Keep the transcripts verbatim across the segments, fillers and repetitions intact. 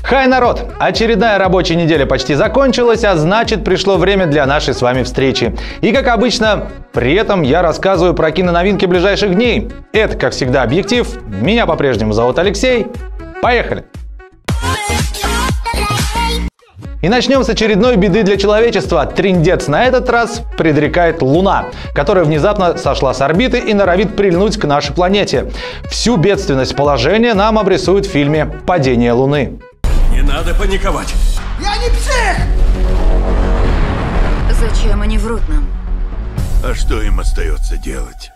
Хай, народ! Очередная рабочая неделя почти закончилась, а значит, пришло время для нашей с вами встречи. И, как обычно, при этом я рассказываю про киноновинки ближайших дней. Это, как всегда, «Объектив». Меня по-прежнему зовут Алексей. Поехали! И начнем с очередной беды для человечества. Трындец на этот раз предрекает Луна, которая внезапно сошла с орбиты и норовит прильнуть к нашей планете. Всю бедственность положения нам обрисуют в фильме «Падение Луны». Не надо паниковать. Я не псих! Зачем они врут нам? А что им остается делать?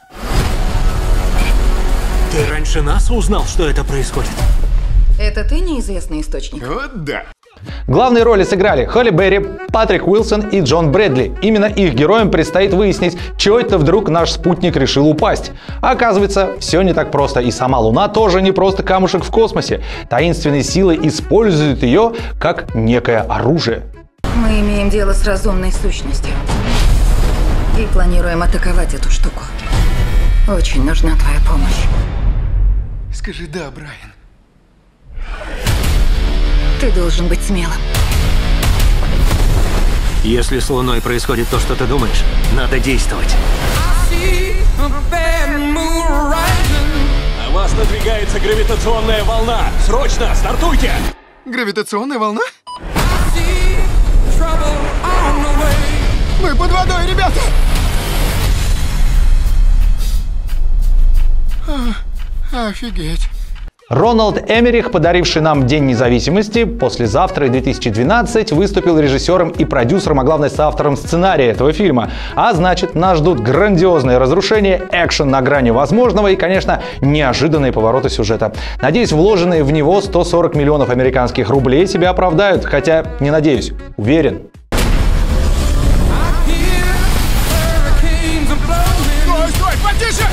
Ты раньше нас узнал, что это происходит? Это ты неизвестный источник? Вот да. Главные роли сыграли Холли Берри, Патрик Уилсон и Джон Брэдли. Именно их героям предстоит выяснить, чего это вдруг наш спутник решил упасть. А оказывается, все не так просто, и сама Луна тоже не просто камушек в космосе. Таинственные силы используют ее как некое оружие. Мы имеем дело с разумной сущностью и планируем атаковать эту штуку. Очень нужна твоя помощь. Скажи «да», Брайан. Ты должен быть смелым. Если с Луной происходит то, что ты думаешь, надо действовать. На вас надвигается гравитационная волна. Срочно, стартуйте! Гравитационная волна? Мы под водой, ребята! А, офигеть. Роналд Эммерих, подаривший нам День независимости, послезавтра, две тысячи двенадцать, выступил режиссером и продюсером, а главное соавтором сценария этого фильма. А значит, нас ждут грандиозные разрушения, экшен на грани возможного и, конечно, неожиданные повороты сюжета. Надеюсь, вложенные в него сто сорок миллионов американских рублей себя оправдают, хотя не надеюсь, уверен. Стой, стой, потише!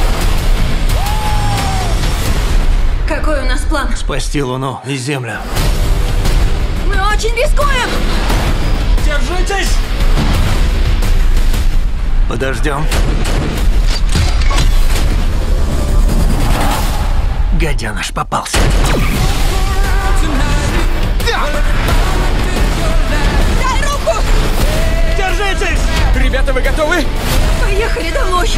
Какой у нас план? Спасти Луну и Землю. Мы очень рискуем! Держитесь! Подождем. Гаденыш попался. Дай руку! Держитесь! Ребята, вы готовы? Поехали домой!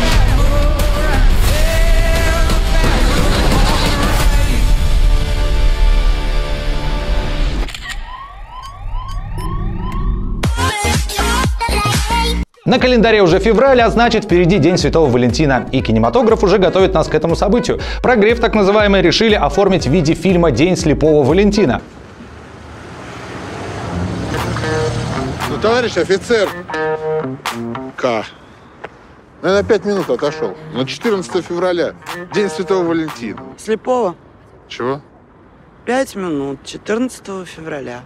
На календаре уже февраль, а значит, впереди День Святого Валентина. И кинематограф уже готовит нас к этому событию. Прогрев, так называемый, решили оформить в виде фильма «День слепого Валентина». Ну, товарищ офицер, К. Наверное, пять минут отошел. Но четырнадцатого февраля, День Святого Валентина. Слепого. Чего? Пять минут. четырнадцатого февраля.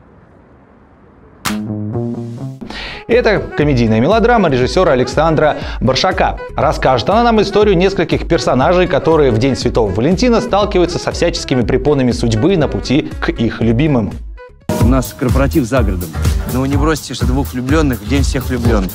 Это комедийная мелодрама режиссера Александра Боршака. Расскажет она нам историю нескольких персонажей, которые в День Святого Валентина сталкиваются со всяческими препонами судьбы на пути к их любимым. У нас корпоратив за городом. Но вы не бросите, что двух влюбленных в день всех влюбленных.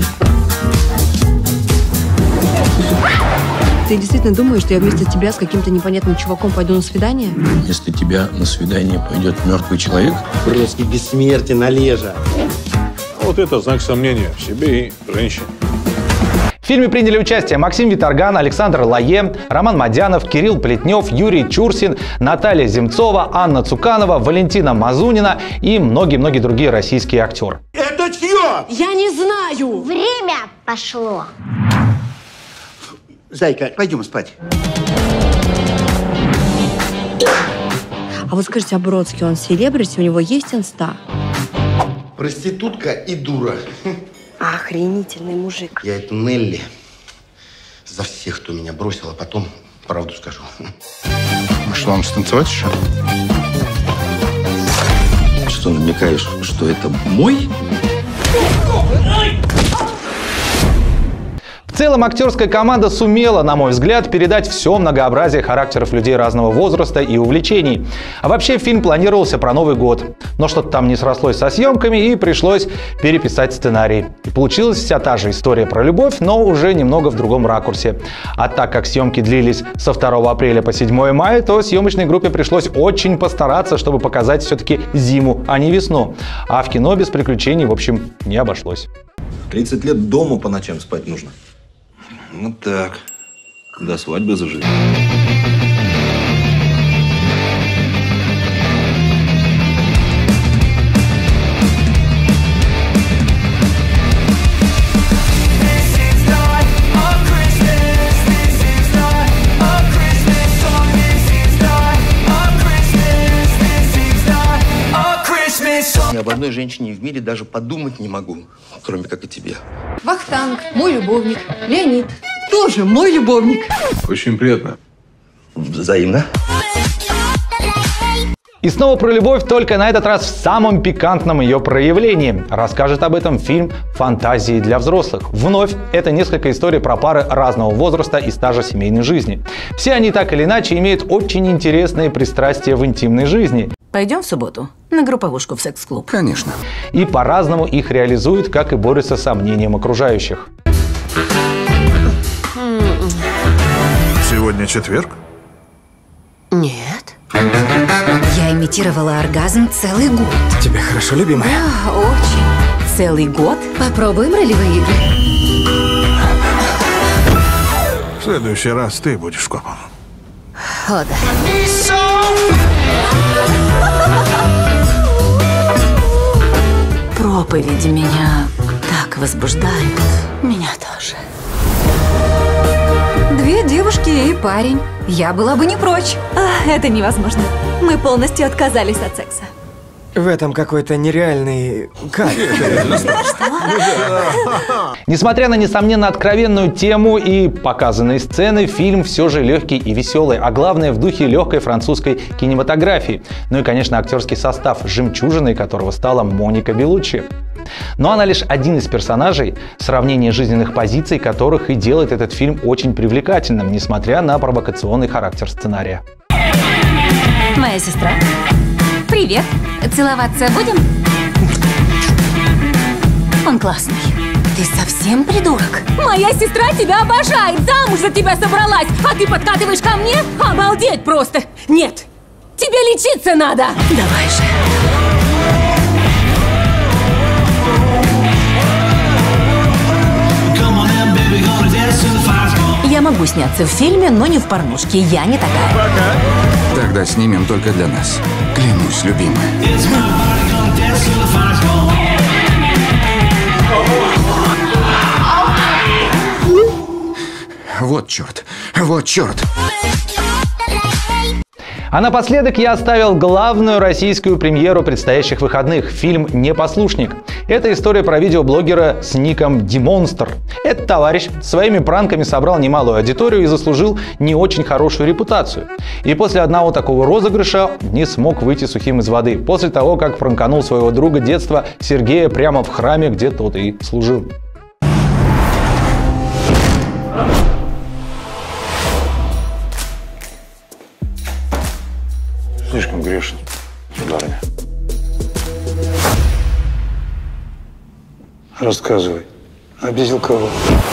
Ты действительно думаешь, что я вместо тебя с каким-то непонятным чуваком пойду на свидание? Если тебя на свидание пойдет мертвый человек? Бродский бессмертен, Олежа. Вот это знак сомнения в себе и женщине. В фильме приняли участие Максим Виторган, Александр Лае, Роман Мадянов, Кирилл Плетнев, Юрий Чурсин, Наталья Земцова, Анна Цуканова, Валентина Мазунина и многие-многие другие российские актеры. Это чье? Я не знаю! Время пошло. Зайка, пойдем спать. А вот скажите, а Бродский, он селебрити, у него есть инста? Проститутка и дура. Охренительный мужик. Я эту Нелли за всех, кто меня бросил, а потом правду скажу. Ну что, вам станцевать еще? Что, намекаешь, что это мой? В целом актерская команда сумела, на мой взгляд, передать все многообразие характеров людей разного возраста и увлечений. А вообще фильм планировался про Новый год, но что-то там не срослось со съемками и пришлось переписать сценарий. И получилась вся та же история про любовь, но уже немного в другом ракурсе. А так как съемки длились со второго апреля по седьмое мая, то съемочной группе пришлось очень постараться, чтобы показать все-таки зиму, а не весну. А в кино без приключений, в общем, не обошлось. тридцать лет дома по ночам спать нужно. Ну так, до свадьбы зажили. Ни об одной женщине в мире даже подумать не могу, кроме как о тебе. Вахтанг, мой любовник. Леонид, тоже мой любовник. Очень приятно. Взаимно. И снова про любовь, только на этот раз в самом пикантном ее проявлении. Расскажет об этом фильм «Фантазии для взрослых». Вновь, это несколько историй про пары разного возраста и стажа семейной жизни. Все они так или иначе имеют очень интересные пристрастия в интимной жизни. Пойдем в субботу на групповушку в секс-клуб? Конечно. И по-разному их реализуют, как и борются с сомнением окружающих. Сегодня четверг? Нет. Я имитировала оргазм целый год. Тебе хорошо, любимая? Да, очень. Целый год? Попробуем ролевые игры. В следующий раз ты будешь копом. О, да. Проповеди меня так возбуждают. Меня тоже. Две девушки и парень. Я была бы не прочь. А, это невозможно. Мы полностью отказались от секса. В этом какой-то нереальный кайф. Несмотря на, несомненно, откровенную тему и показанные сцены, фильм все же легкий и веселый, а главное в духе легкой французской кинематографии. Ну и, конечно, актерский состав, жемчужиной которого стала Моника Беллуччи. Но она лишь один из персонажей, сравнение жизненных позиций которых и делает этот фильм очень привлекательным, несмотря на провокационный характер сценария. Моя сестра. Привет. Целоваться будем? Он классный. Ты совсем придурок? Моя сестра тебя обожает, замуж за тебя собралась, а ты подкатываешь ко мне? Обалдеть просто! Нет, тебе лечиться надо! Давай же. Я могу сняться в фильме, но не в порнушке. Я не такая. Пока. Тогда снимем только для нас. Клянусь, любимая. Вот черт. Вот черт. А напоследок я оставил главную российскую премьеру предстоящих выходных – фильм «Непослушник». Это история про видеоблогера с ником Димонстр. Этот товарищ своими пранками собрал немалую аудиторию и заслужил не очень хорошую репутацию. И после одного такого розыгрыша не смог выйти сухим из воды, после того, как пранканул своего друга детства Сергея прямо в храме, где тот и служил. Слишком грешен, сударыня. Рассказывай. Обидел кого?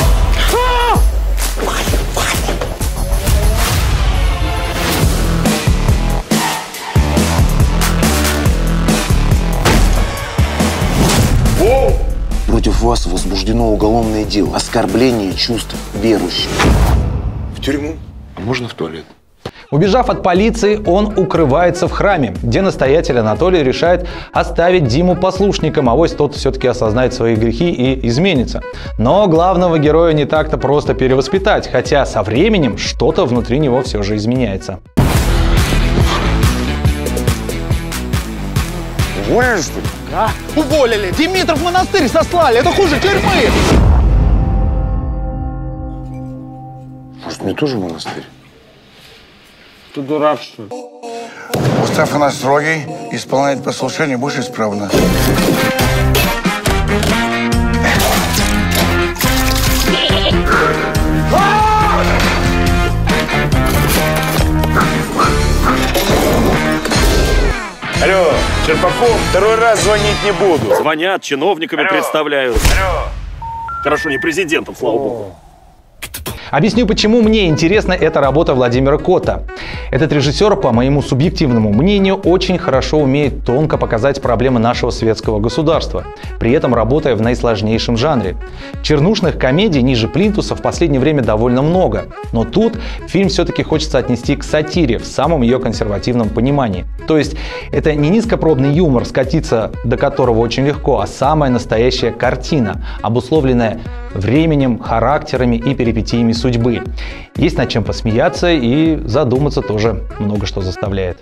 Против вас возбуждено уголовное дело. Оскорбление чувств верующих. В тюрьму? А можно в туалет? Убежав от полиции, он укрывается в храме, где настоятель Анатолий решает оставить Диму послушником, авось тот все-таки осознает свои грехи и изменится. Но главного героя не так-то просто перевоспитать, хотя со временем что-то внутри него все же изменяется. Уволили, что ли? Да, уволили. Димитров в монастырь сослали. Это хуже тюрьмы. Может, мне тоже в монастырь? Ты дурак, что ли? Устав у нас строгий, исполнять послушание будешь исправно. Алло, Черпаков, второй раз звонить не буду. Звонят, чиновниками Алло. представляют. Алло. Хорошо, не президентом, слава богу. Объясню, почему мне интересна эта работа Владимира Котта. Этот режиссер, по моему субъективному мнению, очень хорошо умеет тонко показать проблемы нашего светского государства, при этом работая в наисложнейшем жанре. Чернушных комедий ниже плинтуса в последнее время довольно много, но тут фильм все-таки хочется отнести к сатире в самом ее консервативном понимании. То есть это не низкопробный юмор, скатиться до которого очень легко, а самая настоящая картина, обусловленная временем, характерами и перипетиями судьбы. Есть над чем посмеяться и задуматься тоже много что заставляет.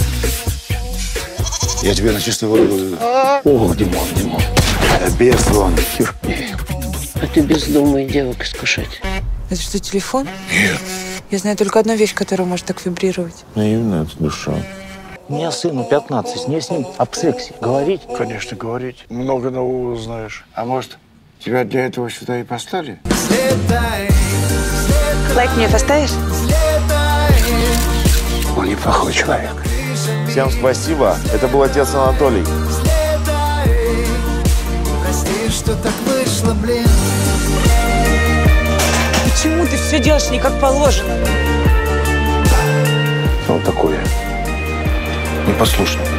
Я тебе на чистую воду говорю. О, Димон, Димон. Без вон. А ты бездумный девок искушать. Это что, телефон? Нет. Я знаю только одну вещь, которая может так вибрировать. Наивная это душа. У меня сыну пятнадцать, мне с ним об сексе говорить? Конечно, говорить. Много нового узнаешь. А может, тебя для этого сюда и послали? Лайк мне поставишь? Он неплохой человек. Всем спасибо. Это был отец Анатолий. Прости, что так вышло, блин. Почему ты все делаешь не как положено? Он такой непослушный.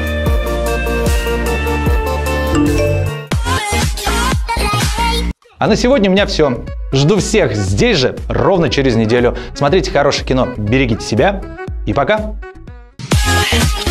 А на сегодня у меня все. Жду всех здесь же ровно через неделю. Смотрите хорошее кино, берегите себя и пока!